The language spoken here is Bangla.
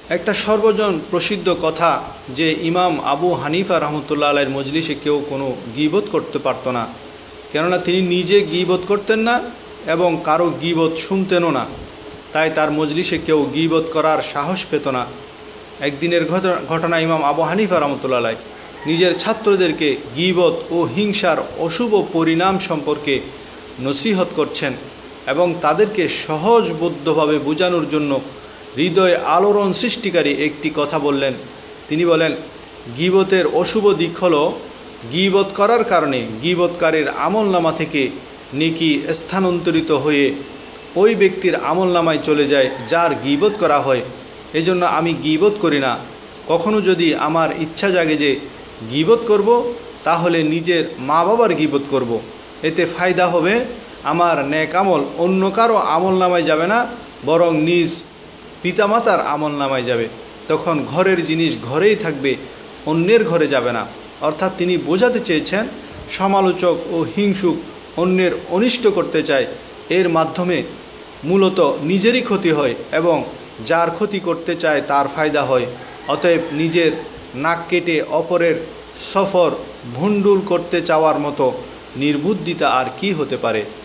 একটা সর্বজন প্রসিদ্ধ কথা যে ইমাম আবু হানিফা রহমতুল্লাহ আলাইহির মজলিসে কেউ কোনো গীবত করতে পারত না, কেননা তিনি নিজে গীবত করতেন না এবং কারো গীবত শুনতেনও না, তাই তার মজলিসে কেউ গীবত করার সাহস পেত না। একদিনের ঘটনা, ইমাম আবু হানিফা রহমতুল্লাহ আলাইহি নিজের ছাত্রদেরকে গীবত ও হিংসার অশুভ পরিণাম সম্পর্কে নসিহত করছেন এবং তাদেরকে সহজবোধ্যভাবে বোঝানোর জন্য হৃদয়ে আলোড়ন সৃষ্টিকারী একটি কথা বললেন। তিনি বলেন, গীবতের অশুভ দিক হলো গীবত করার কারণে গীবতকারীর আমলনামা থেকে নেকি স্থানান্তরিত হয়ে ওই ব্যক্তির আমলনামায় চলে যায় যার গীবত করা হয়। এজন্য আমি গীবত করি না। কখনো যদি আমার ইচ্ছা জাগে যে গীবত করব, তাহলে নিজের মা বাবার গীবত করব। এতে ফায়দা হবে, আমার নেক আমল অন্য কারো আমলনামায় যাবে না, বরং নিজ পিতামাতার আমলনামায় যাবে। তখন ঘরের জিনিস ঘরেই থাকবে, অন্যের ঘরে যাবে না। অর্থাৎ তিনি বোঝাতে চেয়েছেন, সমালোচক ও হিংসুক অন্যের অনিষ্ট করতে চায়, এর মাধ্যমে মূলত নিজেরই ক্ষতি হয় এবং যার ক্ষতি করতে চায় তার ফায়দা হয়। অতএব নিজের নাক কেটে অপরের সফর ভণ্ডুল করতে চাওয়ার মতো নির্বুদ্ধিতা আর কি হতে পারে।